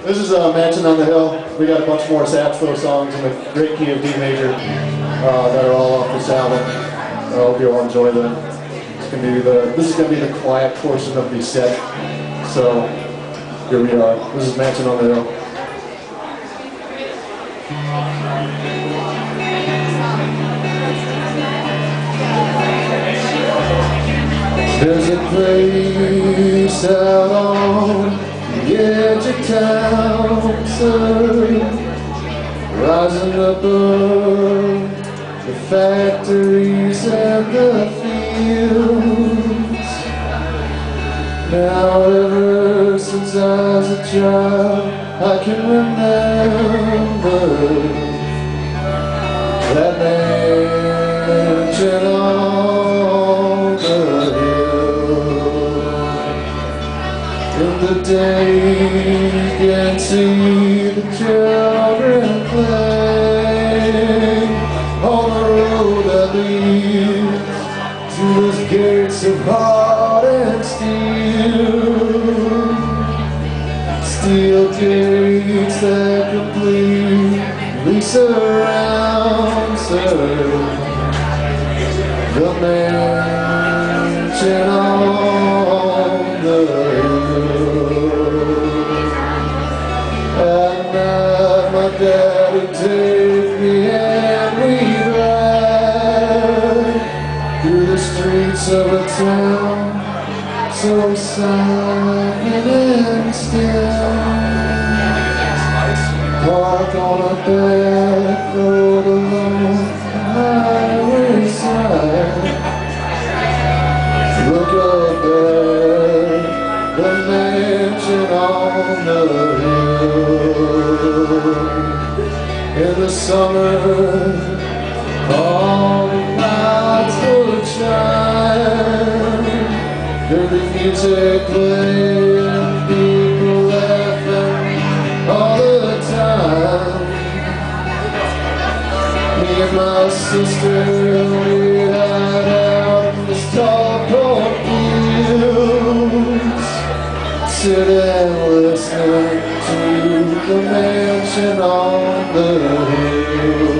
This is Mansion on the Hill. We got a bunch more saxophone songs in the great key of D major that are all off this album. I hope you'll enjoy them. This is gonna be the quiet portion of the set. So here we are. This is Mansion on the Hill. There's a place out on the edge of town, sir, rising above the factories and the fields. Now ever since I was a child, I can remember that mansion on the in the day you can see the children play on the road that leads to those gates of heart and steel gates that completely surround the mansion on the Daddy, take me and we ride through the streets of a town so silent and still. Park on a back road along the highway side. Look up at the mansion on the hill. In the summer, all the lights would shine. There'd be music playing, people laughing all the time. Me and my sister, we'd hide out in the tall cornfields, sit and listen to the mansion on the hill.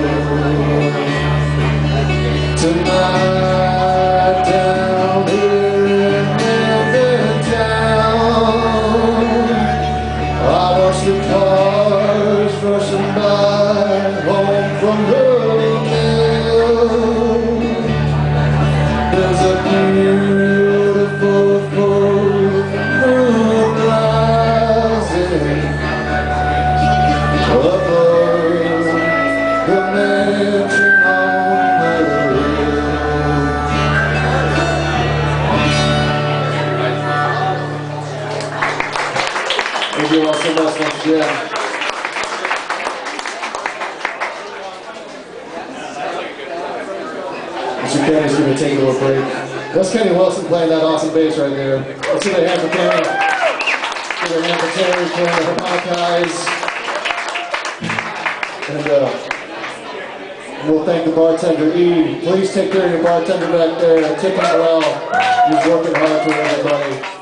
Tonight down here in Hamden town, I watch the cars rushing by home from the mill. There's a beautiful full moon rising above the mansion on the hill. Thank you all so much once again. Mr. Kenny's going to take a little break. That's Kenny Wilson playing that awesome bass right there. Let's see the hand for Kenny. Give a hand for Terry playing the harmonicas. And we'll thank the bartender, E. Please take care of your bartender back there. Tip him well. He's working hard for everybody.